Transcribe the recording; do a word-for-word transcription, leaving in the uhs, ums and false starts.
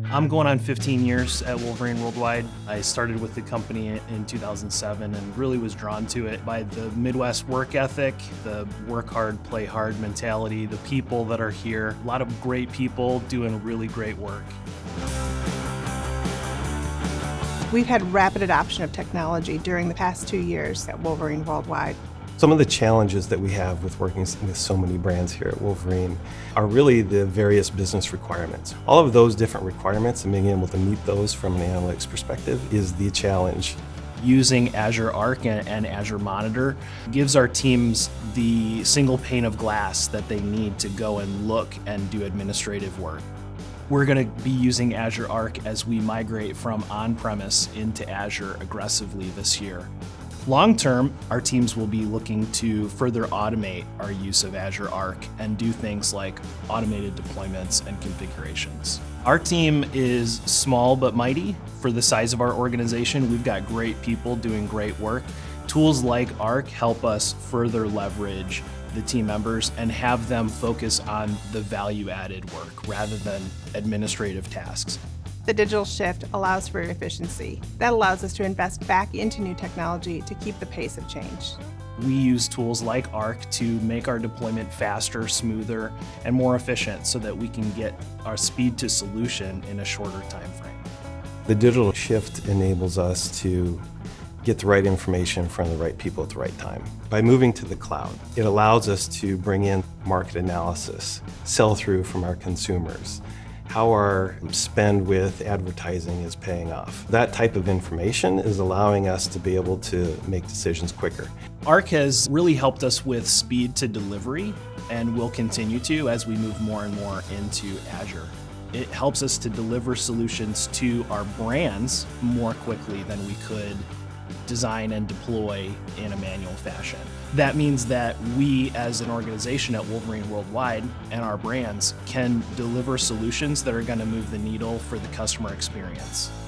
I'm going on fifteen years at Wolverine Worldwide. I started with the company in two thousand seven and really was drawn to it by the Midwest work ethic, the work hard, play hard mentality, the people that are here. A lot of great people doing really great work. We've had rapid adoption of technology during the past two years at Wolverine Worldwide. Some of the challenges that we have with working with so many brands here at Wolverine are really the various business requirements. All of those different requirements and being able to meet those from an analytics perspective is the challenge. Using Azure Arc and, and Azure Monitor gives our teams the single pane of glass that they need to go and look and do administrative work. We're going to be using Azure Arc as we migrate from on-premise into Azure aggressively this year. Long term, our teams will be looking to further automate our use of Azure Arc and do things like automated deployments and configurations. Our team is small but mighty. For the size of our organization, we've got great people doing great work. Tools like Arc help us further leverage the team members and have them focus on the value-added work rather than administrative tasks. The digital shift allows for efficiency. That allows us to invest back into new technology to keep the pace of change. We use tools like Arc to make our deployment faster, smoother, and more efficient so that we can get our speed to solution in a shorter time frame. The digital shift enables us to get the right information in front of the right people at the right time. By moving to the cloud, it allows us to bring in market analysis, sell-through from our consumers, how our spend with advertising is paying off. That type of information is allowing us to be able to make decisions quicker. Arc has really helped us with speed to delivery and will continue to as we move more and more into Azure. It helps us to deliver solutions to our brands more quickly than we could design and deploy in a manual fashion. That means that we as an organization at Wolverine Worldwide and our brands can deliver solutions that are going to move the needle for the customer experience.